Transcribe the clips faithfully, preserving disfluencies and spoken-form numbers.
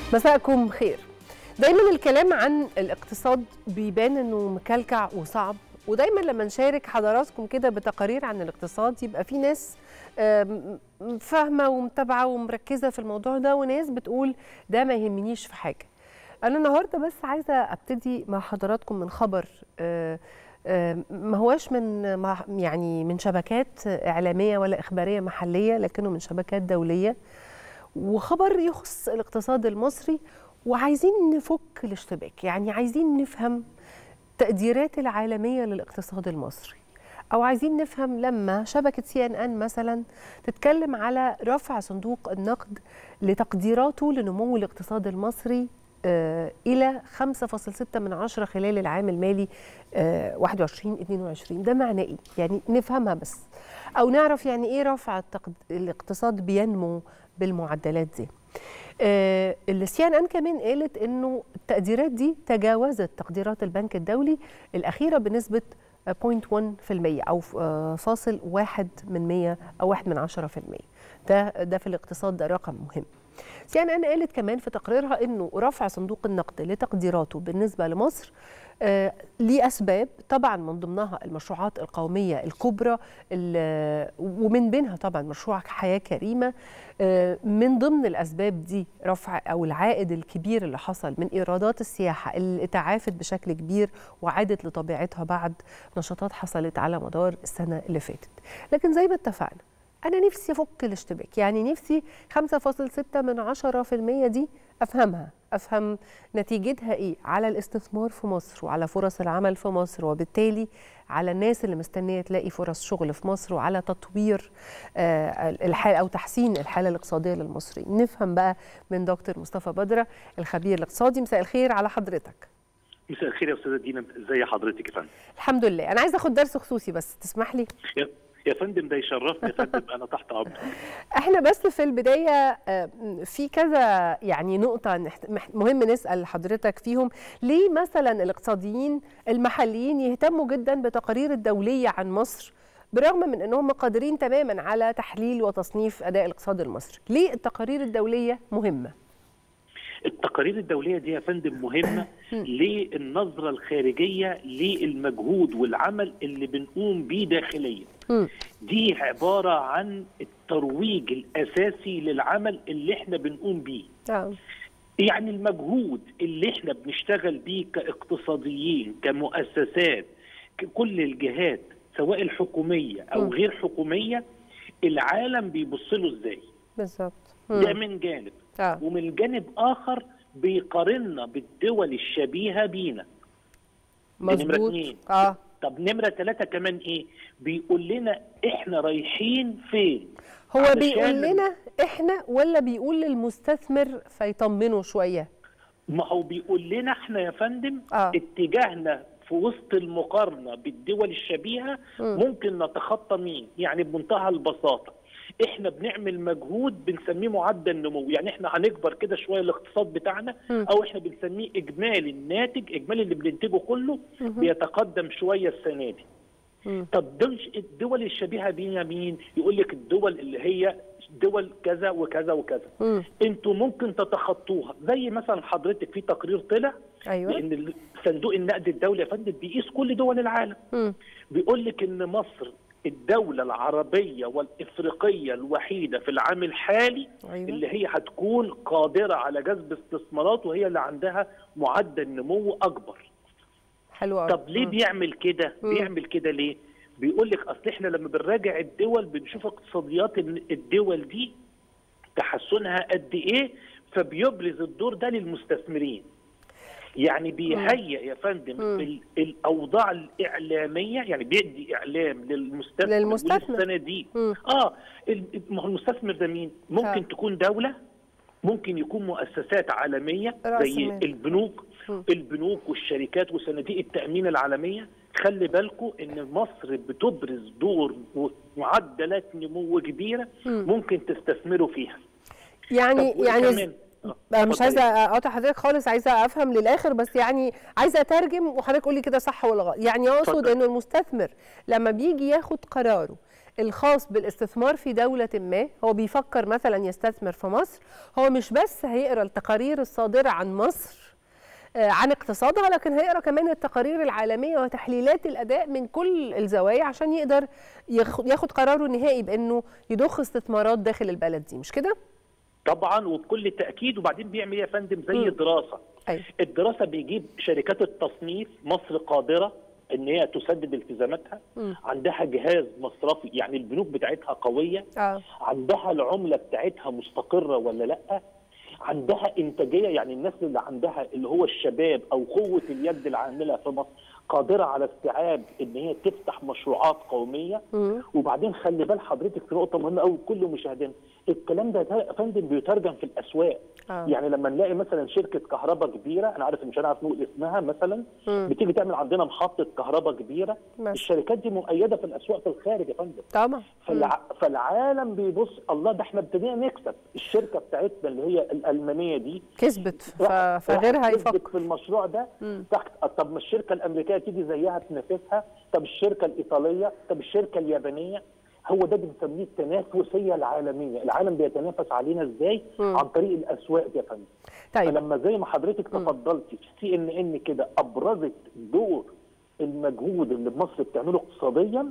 مساءكم خير. دايما الكلام عن الاقتصاد بيبان انه مكلكع وصعب، ودايما لما نشارك حضراتكم كده بتقارير عن الاقتصاد يبقى في ناس فاهمه ومتابعه ومركزه في الموضوع ده، وناس بتقول ده ما يهمنيش في حاجه. انا النهارده بس عايزه ابتدي مع حضراتكم من خبر ما هواش من يعني من شبكات اعلاميه ولا اخباريه محليه، لكنه من شبكات دوليه، وخبر يخص الاقتصاد المصري، وعايزين نفك الاشتباك. يعني عايزين نفهم التقديرات العالمية للاقتصاد المصري، أو عايزين نفهم لما شبكة سي إن إن مثلا تتكلم على رفع صندوق النقد لتقديراته لنمو الاقتصاد المصري آه إلى خمسة فاصلة ستة من عشرة خلال العام المالي آه واحد وعشرين اثنين وعشرين. ده معناه إيه؟ يعني نفهمها بس، أو نعرف يعني إيه رفع الاقتصاد بينمو بالمعدلات دي. آه السي ان ان كمان قالت انه التقديرات دي تجاوزت تقديرات البنك الدولي الاخيره بنسبه صفر فاصلة واحد في المية او آه فاصل واحد من مية او واحد من عشرة في المية. ده ده في الاقتصاد ده رقم مهم. سي ان ان قالت كمان في تقريرها انه رفع صندوق النقد لتقديراته بالنسبه لمصر آه ليه اسباب، طبعا من ضمنها المشروعات القوميه الكبرى، ومن بينها طبعا مشروع حياه كريمه. آه من ضمن الاسباب دي رفع او العائد الكبير اللي حصل من ايرادات السياحه اللي تعافت بشكل كبير وعادت لطبيعتها بعد نشاطات حصلت على مدار السنه اللي فاتت. لكن زي ما اتفقنا أنا نفسي أفك الاشتباك، يعني نفسي خمسة فاصلة ستة من عشرة في المية دي أفهمها، أفهم نتيجتها إيه على الاستثمار في مصر وعلى فرص العمل في مصر، وبالتالي على الناس اللي مستنية تلاقي فرص شغل في مصر، وعلى تطوير الحالة أو تحسين الحالة الاقتصادية للمصريين. نفهم بقى من دكتور مصطفى بدرة الخبير الاقتصادي. مساء الخير على حضرتك. مساء الخير يا أستاذة دينا، إزي حضرتك يا فندم؟ الحمد لله. أنا عايزة أخد درس خصوصي بس تسمح لي؟ يا فندم ده يشرفني يا فندم، انا تحت امرك. احنا بس في البدايه في كذا يعني نقطه مهم نسال حضرتك فيهم. ليه مثلا الاقتصاديين المحليين يهتموا جدا بتقارير الدوليه عن مصر برغم من انهم قادرين تماما على تحليل وتصنيف اداء الاقتصاد المصري؟ ليه التقارير الدوليه مهمه؟ التقارير الدولية دي يا فندم مهمة للنظرة الخارجية للمجهود والعمل اللي بنقوم بيه داخليا. دي عبارة عن الترويج الأساسي للعمل اللي احنا بنقوم بيه. يعني المجهود اللي احنا بنشتغل بيه كاقتصاديين كمؤسسات كل الجهات سواء الحكومية أو غير حكومية، العالم بيبص له ازاي؟ بالظبط. ده من جانب. آه. ومن جانب آخر بيقارننا بالدول الشبيهة بينا. مظبوط. نمرة اه طب نمرة ثلاثة كمان ايه؟ بيقول لنا احنا رايحين فين؟ هو بيقول لنا احنا ولا بيقول للمستثمر فيطمنه شوية؟ ما هو بيقول لنا احنا يا فندم. آه. اتجاهنا في وسط المقارنة بالدول الشبيهة م. ممكن نتخطى مين؟ يعني بمنتهى البساطة احنا بنعمل مجهود بنسميه معدل نمو، يعني احنا هنكبر كده شويه الاقتصاد بتاعنا م. او احنا بنسميه اجمالي الناتج، اجمالي اللي بننتجه كله م. بيتقدم شويه السنه دي. م. طب دول الدول الشبيهه بينا مين؟ يقول لك الدول اللي هي دول كذا وكذا وكذا. م. انتوا ممكن تتخطوها، زي مثلا حضرتك في تقرير طلع. ايوه. لان صندوق النقد الدولي يا فندم بيقيس كل دول العالم. م. بيقول لك ان مصر الدولة العربية والإفريقية الوحيدة في العام الحالي. أيوة. اللي هي هتكون قادرة على جذب استثمارات، وهي اللي عندها معدل نمو أكبر. حلو قوي. طب ليه م. بيعمل كده؟ م. بيعمل كده ليه؟ بيقول لك أصل إحنا لما بنراجع الدول بنشوف اقتصاديات الدول دي تحسنها قد إيه، فبيبرز الدور ده للمستثمرين. يعني بيهيئ يا فندم الاوضاع الاعلاميه، يعني بيدي اعلام للمستثمر, للمستثمر. السنه دي. مم. اه ما هو المستثمر ده مين؟ ممكن ها. تكون دوله، ممكن يكون مؤسسات عالميه زي مال. البنوك مم. البنوك والشركات وصناديق التامين العالميه. خلي بالكم ان مصر بتبرز دور ومعدلات نمو كبيره مم. ممكن تستثمروا فيها. يعني يعني أنا مش عايزه اقاطع حضرتك خالص، عايزه افهم للاخر بس، يعني عايزه اترجم وحضرتك قولي كده صح ولا غلط. يعني اقصد انه المستثمر لما بيجي ياخد قراره الخاص بالاستثمار في دولة ما، هو بيفكر مثلا يستثمر في مصر، هو مش بس هيقرا التقارير الصادرة عن مصر عن اقتصادها، لكن هيقرا كمان التقارير العالمية وتحليلات الأداء من كل الزوايا عشان يقدر ياخد قراره النهائي بأنه يضخ استثمارات داخل البلد دي، مش كده؟ طبعا وبكل تأكيد. وبعدين بيعمل ايه يا فندم؟ زي دراسة. أيوة. الدراسة بيجيب شركات التصنيف، مصر قادرة ان هي تسدد التزاماتها، م. عندها جهاز مصرفي يعني البنوك بتاعتها قوية، آه. عندها العملة بتاعتها مستقرة ولا لأ، عندها انتاجيه، يعني الناس اللي عندها اللي هو الشباب او قوه اليد العامله في مصر قادره على استيعاب ان هي تفتح مشروعات قوميه. م. وبعدين خلي بال حضرتك في نقطه مهمه قوي كل مشاهدينا، الكلام ده يا فندم بيترجم في الاسواق. آه. يعني لما نلاقي مثلا شركه كهرباء كبيره، انا عارف مش هنعرف نقول اسمها مثلا، م. بتيجي تعمل عندنا محطه كهرباء كبيره، ماشي. الشركات دي مؤيده في الاسواق في الخارج يا فندم. طبعا. فالع... فالعالم بيبص الله ده احنا ابتدينا نكسب، الشركه بتاعتنا اللي هي الالمانيه دي كسبت ف... فغيرها يفكر في المشروع ده. م. تحت طب ما الشركه الامريكيه تيجي زيها تنافسها، طب الشركه الايطاليه، طب الشركه اليابانيه. هو ده بنسميه التنافسيه العالميه، العالم بيتنافس علينا ازاي؟ م. عن طريق الاسواق دي يا فندم. طيب. فلما زي ما حضرتك تفضلتي في سي ان ان كده ابرزت دور المجهود اللي مصر بتعمله اقتصاديا،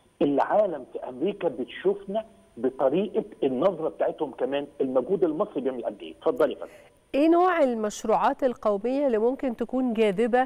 العالم في امريكا بتشوفنا بطريقه النظره بتاعتهم كمان المجهود المصري بيعمل قد ايه. اتفضلي يا فندم. ايه نوع المشروعات القوميه اللي ممكن تكون جاذبه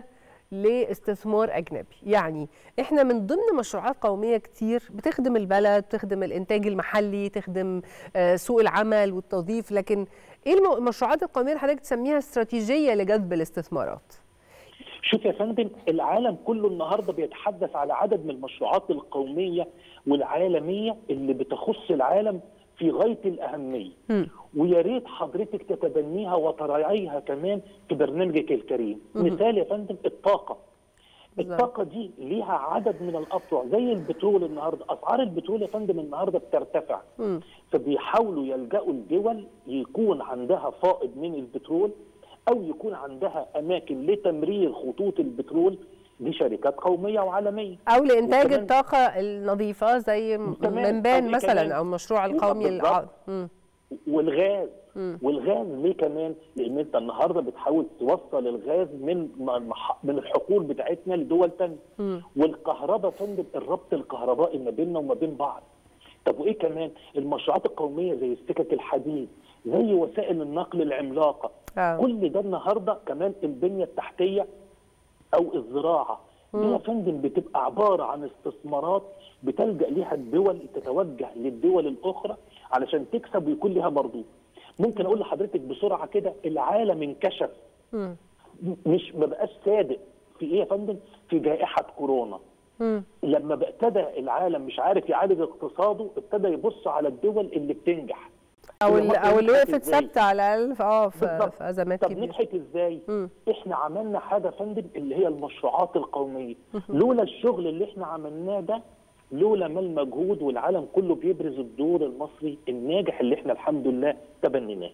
لاستثمار اجنبي؟ يعني احنا من ضمن مشروعات قوميه كتير بتخدم البلد، بتخدم الانتاج المحلي، تخدم سوق العمل والتوظيف، لكن ايه المشروعات القوميه اللي حضرتك تسميها استراتيجيه لجذب الاستثمارات؟ شوف يا فندم، العالم كله النهارده بيتحدث على عدد من المشروعات القوميه والعالميه اللي بتخص العالم في غايه الاهميه، م. ويا ريت حضرتك تتبنيها وتراعيها كمان في برنامجك الكريم. م. مثال يا فندم الطاقه. بالزبط. الطاقه دي ليها عدد من الافرع زي البترول. النهارده اسعار البترول يا فندم النهارده بترتفع، م. فبيحاولوا يلجأوا الدول يكون عندها فائض من البترول او يكون عندها اماكن لتمرير خطوط البترول. دي شركات قوميه وعالميه، او لانتاج الطاقه النظيفه زي منبان مثلا، او المشروع القومي الع... والغاز. م. والغاز ليه كمان؟ لان انت النهارده بتحاول توصل الغاز من من الحقول بتاعتنا لدول ثانيه. والكهرباء فندم الربط الكهربائي ما بيننا وما بين بعض. طب وايه كمان؟ المشروعات القوميه زي السكك الحديد، زي وسائل النقل العملاقه. آه. كل ده النهارده كمان البنيه التحتيه او الزراعه دي يا فندم بتبقى عباره عن استثمارات بتلجأ ليها الدول، تتوجه للدول الاخرى علشان تكسب ويكون لها مردود. ممكن اقول لحضرتك بسرعه كده، العالم انكشف، م. مش ما بقاش صادق في ايه يا فندم؟ في جائحه كورونا. م. لما ابتدى العالم مش عارف يعالج اقتصاده، ابتدى يبص على الدول اللي بتنجح او اللي او اللي وقفت ثابته على الاقل اه في ازمات كبيره. طب نجحت ازاي؟ م. احنا عملنا حاجه فندم اللي هي المشروعات القوميه. لولا الشغل اللي احنا عملناه ده، لولا ما المجهود، والعالم كله بيبرز الدور المصري الناجح اللي احنا الحمد لله تبنيناه.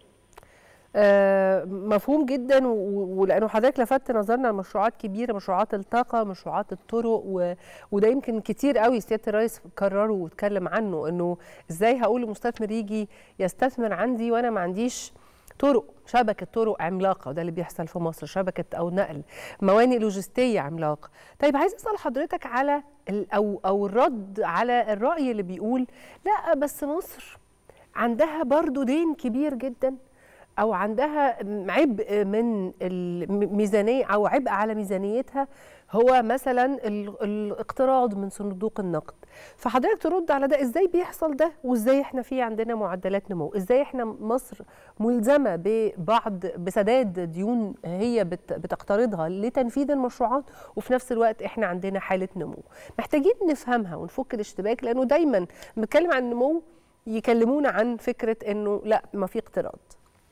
آه مفهوم جدا، ولانه حضرتك لفت نظرنا لمشروعات كبيره، مشروعات الطاقه، مشروعات الطرق، و... وده يمكن كتير قوي سياده الرئيس كرره واتكلم عنه، انه ازاي هقول لمستثمر يجي يستثمر عندي وانا ما عنديش طرق، شبكه طرق عملاقه، وده اللي بيحصل في مصر، شبكه او نقل، موانئ لوجستيه عملاقه. طيب عايز اسال حضرتك على او او الرد على الراي اللي بيقول لا بس مصر عندها برضو دين كبير جدا، او عندها عبء من الميزانيه او عبء على ميزانيتها، هو مثلا الاقتراض من صندوق النقد. فحضرتك ترد على ده، ازاي بيحصل ده، وازاي احنا في عندنا معدلات نمو، ازاي احنا مصر ملزمه ببعض بسداد ديون هي بتقترضها لتنفيذ المشروعات، وفي نفس الوقت احنا عندنا حاله نمو. محتاجين نفهمها ونفك الاشتباك، لانه دايما بنتكلم عن النمو يكلمونا عن فكره انه لا ما في اقتراض.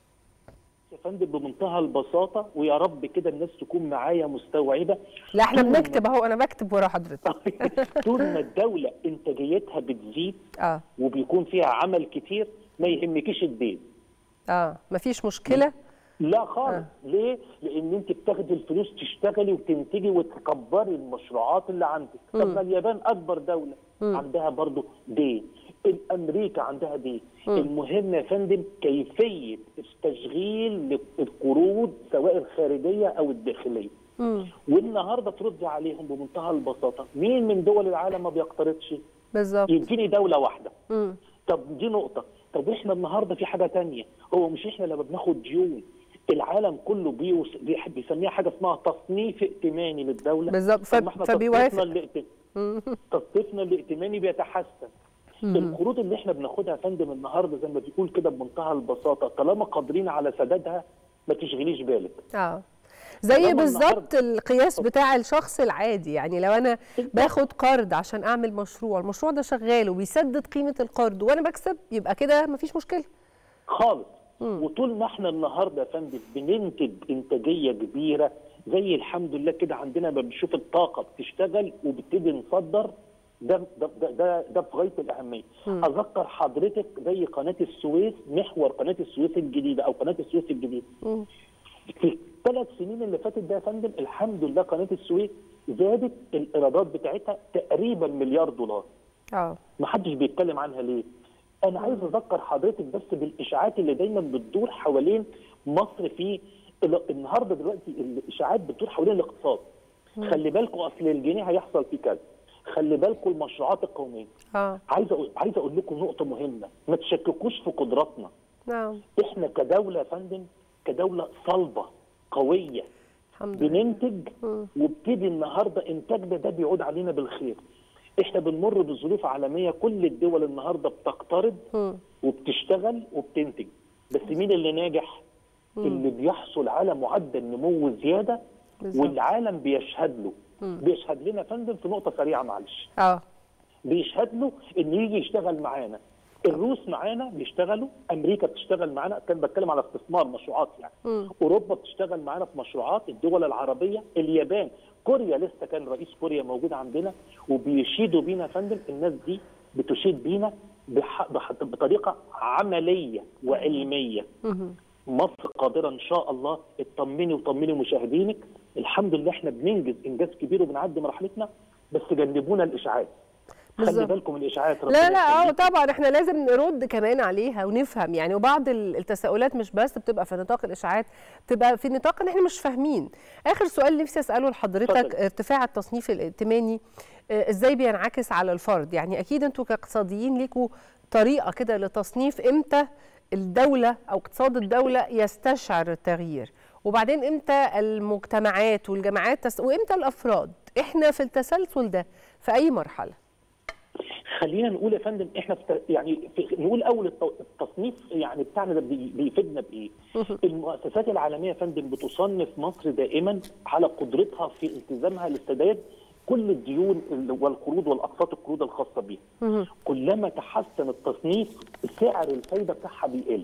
يا فندم بمنتهى البساطه، ويا رب كده الناس تكون معايا مستوعبه. لا احنا بنكتب اهو، انا بكتب ورا حضرتك. طول ما الدوله انتاجيتها بتزيد اه وبيكون فيها عمل كتير، ما يهمكيش الدين. اه مفيش مشكله لا خالص. آه. ليه؟ لان انت بتاخدي الفلوس تشتغلي وتنتجي وتكبري المشروعات اللي عندك. طب ما اليابان اكبر دوله م. عندها برضه دين، امريكا عندها دين. م. المهم يا فندم كيفيه تشغيل القروض سواء الخارجيه او الداخليه. م. والنهارده تردي عليهم بمنتهى البساطه، مين من دول العالم ما بيقترضش؟ بالظبط. يديني دوله واحده. م. طب دي نقطه. طب احنا النهارده في حاجه ثانيه، هو مش احنا لما بناخد ديون العالم كله بيوص... بيسميها حاجه اسمها تصنيف ائتماني للدوله. بالظبط. فبيوافق. تصنيفنا الائتماني بيتحسن. القروض اللي احنا بناخدها يا فندم النهارده زي ما بيقول كده بمنتهى البساطه، طالما قادرين على سدادها ما تشغليش بالك. اه زي بالظبط القياس بتاع الشخص العادي، يعني لو انا باخد قرض عشان اعمل مشروع، المشروع ده شغال وبيسدد قيمه القرض وانا بكسب، يبقى كده مفيش مشكله خالص. مم. وطول ما احنا النهارده يا فندم بننتج انتاجيه كبيره زي الحمد لله كده عندنا، ما بنشوف الطاقه بتشتغل وبتبتدي نصدر، ده ده ده ده, ده في غايه الاهميه. مم. اذكر حضرتك زي قناه السويس، محور قناه السويس الجديده او قناه السويس الجديده. مم. في الثلاث سنين اللي فاتت ده يا فندم الحمد لله قناه السويس زادت الايرادات بتاعتها تقريبا مليار دولار. اه ما حدش بيتكلم عنها ليه؟ انا عايز اذكر حضرتك بس بالاشاعات اللي دايما بتدور حوالين مصر. في النهارده دلوقتي الاشاعات بتدور حوالين الاقتصاد. مم. خلي بالكم اصل الجنيه هيحصل فيه كذا، خلي بالكم المشروعات القوميه. اه عايز اقول عايز اقول لكم نقطه مهمه، ما تشككوش في قدراتنا. نعم. احنا كدوله يا فندم كدوله صلبه قويه بننتج، وابتدي النهارده انتاجنا ده بيعود علينا بالخير. احنا بنمر بظروف عالميه، كل الدول النهارده بتقترض وبتشتغل وبتنتج، بس مين اللي ناجح؟ مم. اللي بيحصل على معدل نمو زياده بالزبط. والعالم بيشهد له. مم. بيشهد لنا يا فندم في نقطه سريعه معلش. اه بيشهد له ان يجي يشتغل معانا. الروس معانا بيشتغلوا، امريكا بتشتغل معانا، كان بتكلم على استثمار مشروعات يعني. م. اوروبا بتشتغل معانا في مشروعات، الدول العربيه، اليابان، كوريا، لسه كان رئيس كوريا موجود عندنا وبيشيدوا بينا يا فندم. الناس دي بتشيد بينا بح... بح... بطريقه عمليه وعلميه. م. مصر قادره ان شاء الله. اطمني وطمني مشاهدينك، الحمد لله احنا بننجز انجاز كبير وبنعدي مرحلتنا، بس جنبونا الاشاعات. خلي بالكم من الاشاعات. لا لا اه طبعا احنا لازم نرد كمان عليها ونفهم يعني، وبعض التساؤلات مش بس بتبقى في نطاق الاشاعات، بتبقى في نطاق ان احنا مش فاهمين. اخر سؤال نفسي اساله لحضرتك، ارتفاع التصنيف الائتماني ازاي بينعكس على الفرد؟ يعني اكيد انتوا كاقتصاديين ليكوا طريقه كده لتصنيف امتى الدوله او اقتصاد الدوله يستشعر التغيير، وبعدين امتى المجتمعات والجماعات تس... وامتى الافراد. احنا في التسلسل ده في اي مرحله؟ خلينا نقول يا فندم احنا في يعني في نقول اول التصنيف يعني بتاعنا ده بيفيدنا بايه؟ المؤسسات العالميه يا فندم بتصنف مصر دائما على قدرتها في التزامها للسداد كل الديون والقروض والاقساط القروض الخاصه بيها. كلما تحسن التصنيف سعر الفايده بتاعها بيقل.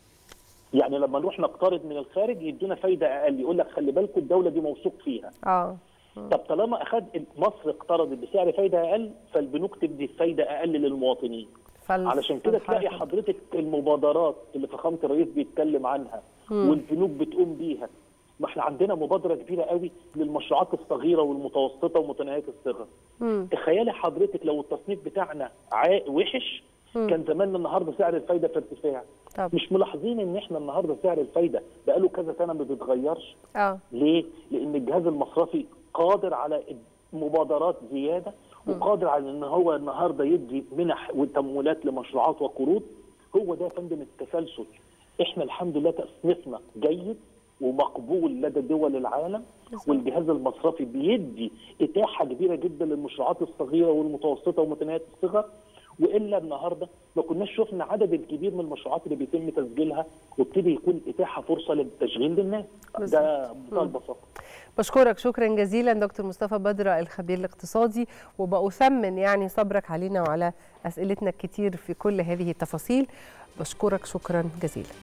يعني لما نروح نقترض من الخارج يدونا فايده اقل، يقول لك خلي بالكم الدوله دي موثوق فيها. اه طب طالما اخذ مصر اقترضت بسعر فايده اقل، فالبنوك تدي فايده اقل للمواطنين. علشان كده تلاقي حضرتك المبادرات اللي فخامه الرئيس بيتكلم عنها مم. والبنوك بتقوم بيها. ما احنا عندنا مبادره كبيره قوي للمشروعات الصغيره والمتوسطه ومتناهيه الصغر. تخيلي حضرتك لو التصنيف بتاعنا وحش، مم. كان زماننا النهارده سعر الفايده في ارتفاع. طب. مش ملاحظين ان احنا النهارده سعر الفايده بقاله كذا سنه ما بيتغيرش؟ اه ليه؟ لان الجهاز المصرفي قادر على مبادرات زياده، وقادر على ان هو النهارده يدي منح وتمويلات لمشروعات وقروض. هو ده يا فندم التسلسل. احنا الحمد لله تصنيفنا جيد ومقبول لدى دول العالم، والجهاز المصرفي بيدي اتاحه كبيره جدا للمشروعات الصغيره والمتوسطه ومتناهيه الصغر. والا النهارده ما كناش شفنا عدد الكبير من المشروعات اللي بيتم تسجيلها وابتدي يكون اتاحه فرصه للتشغيل للناس. ده بمنتهى البساطه. بشكرك شكرا جزيلا دكتور مصطفى بدرة الخبير الاقتصادي، وبأثمن يعني صبرك علينا وعلى اسئلتنا الكتير في كل هذه التفاصيل. بشكرك شكرا جزيلا.